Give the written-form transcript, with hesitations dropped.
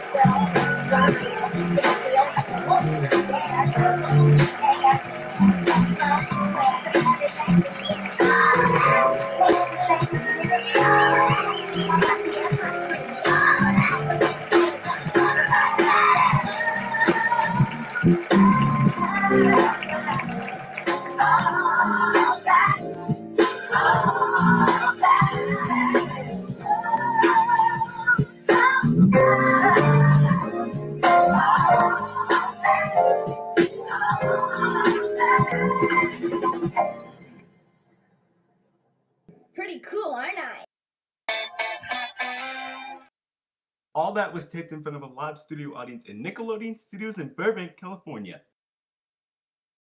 Pretty cool, aren't I? All that was taped in front of a live studio audience in Nickelodeon Studios in Burbank, California.